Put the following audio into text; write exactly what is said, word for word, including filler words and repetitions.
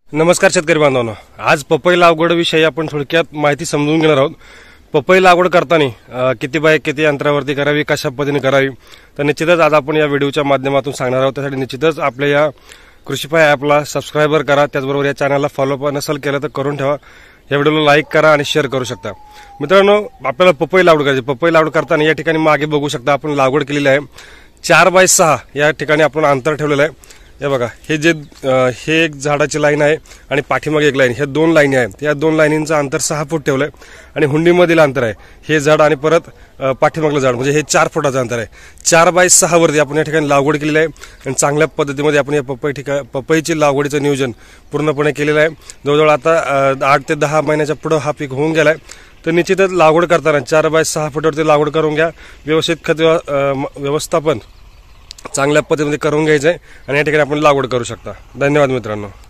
नमस्कार शेतकरी बांधवांनो, आज पपई लागवड विषयी आपण थोडक्यात माहिती समजून घेणार आहोत। पपई लागवड करताना किती बाय किती अंतरावरती करावी, कशा पद्धतीने करावी, तर निश्चितच आज आपण या व्हिडिओच्या माध्यमातून सांगणार आहोत। त्यासाठी निश्चितच आपल्या या कृषीफाय ॲपला सबस्क्राइबर करा, त्याचबरोबर या चॅनलला फॉलो नसेल केलं तर करून ठेवा। या व्हिडिओला लाईक करा आणि शेअर करू शकता। मित्रांनो, आपल्याला पपई लागवड करायची। पपई लागवड करताना या ठिकाणी मागे बघू शकता आपण लागवड केलेली आहे। चार बाय सहा या ठिकाणी आपण अंतर ठेवलेलं आहे। हे बघा, हे जे हे एक झाडाची लाईन आहे आणि पाठीमागे एक लाईन, हे दोन लाईनी आहेत। या दोन लाईनींचं अंतर सहा फूट ठेवलंय आणि हुंडीमधील अंतर आहे हे झाड आणि परत पाठीमागलं झाड, म्हणजे हे चार फुटाचं अंतर आहे। चार बाय सहा वरती आपण या ठिकाणी लागवड केलेली आहे आणि चांगल्या पद्धतीमध्ये आपण या पपई ठिकाणी पपईची लागवडीचं नियोजन पूर्णपणे केलेलं आहे। जवळजवळ आता आठ ते दहा महिन्याच्या पुढे हा पीक होऊन गेलाय। तर निश्चितच लागवड करताना चार बाय सहा फुटावरती लागवड करून घ्या। व्यवस्थित खत व्यवस्थापन चांगल्या पद्धतीने करून घ्यायचं आहे आणि या ठिकाणी आपण लागवड करू शकता। धन्यवाद मित्रांनो।